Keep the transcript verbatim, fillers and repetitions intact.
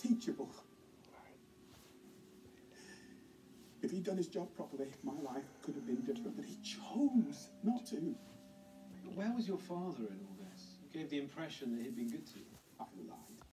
teachable. If he'd done his job properly, my life could have been different, but he chose not to. Where was your father in all this? You gave the impression that he'd been good to you. I lied.